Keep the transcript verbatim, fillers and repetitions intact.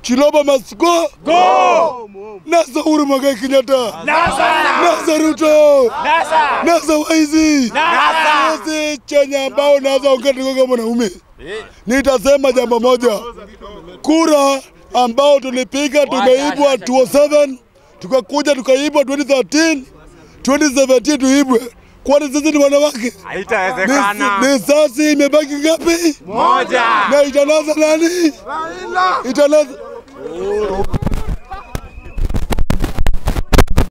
Chiloba must go. Go. Nasa Uhuru Muigai Kenyatta. Nasa. Nasa Ruto. Nasa. Nasa Waizi. Nasa. Sisi Kenya ambao naanza ongea kama mwanaume. Nitasema jambo moja. Kura ambao tulipiga tumeibwa elfu mbili na saba, tukakuja tukaibwa elfu mbili na thelathini, elfu mbili na kumi na saba tuibwe. Kwani sisi ni wanawake? Haitawezekana. Risasi imebaki ngapi? Moja. Na italaza nani? Raila. Italaza